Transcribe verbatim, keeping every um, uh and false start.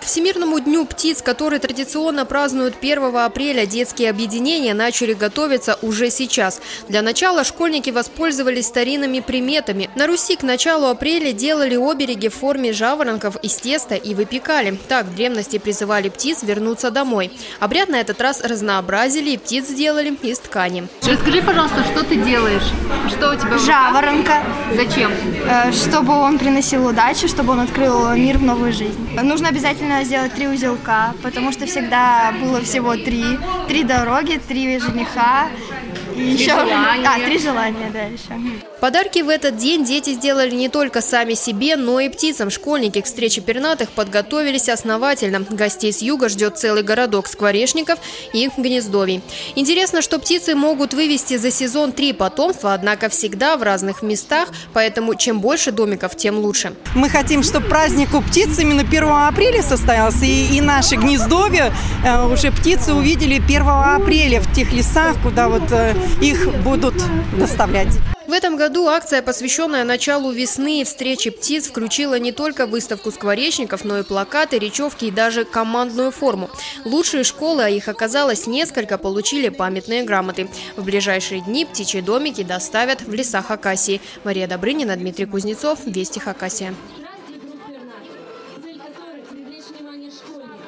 Всемирному дню птиц, который традиционно празднуют первого апреля, детские объединения начали готовиться уже сейчас. Для начала школьники воспользовались старинными приметами. На Руси к началу апреля делали обереги в форме жаворонков из теста и выпекали. Так в древности призывали птиц вернуться домой. Обряд на этот раз разнообразили и птиц сделали из ткани. Расскажи, пожалуйста, что ты делаешь? Что у тебя? Жаворонка. Зачем? Чтобы он приносил удачу, чтобы он открыл мир в новую жизнь. Нужно обязательно сделать три узелка, потому что всегда было всего три. Три дороги, три жениха. И три еще... желания. А, три желания, да, еще. Подарки в этот день дети сделали не только сами себе, но и птицам. Школьники к встрече пернатых подготовились основательно. Гостей с юга ждет целый городок скворечников и гнездовий. Интересно, что птицы могут вывести за сезон три потомства, однако всегда в разных местах, поэтому чем больше домиков, тем лучше. Мы хотим, чтобы праздник у птиц именно первого апреля состоялся, и, и наши гнездовья э, уже птицы увидели первого апреля в тех лесах, куда вот э, их будут доставлять. В этом году акция, посвященная началу весны и встрече птиц, включила не только выставку скворечников, но и плакаты, речевки и даже командную форму. Лучшие школы, а их оказалось несколько, получили памятные грамоты. В ближайшие дни птичьи домики доставят в леса Хакасии. Мария Добрынина, Дмитрий Кузнецов, Вести Хакасия.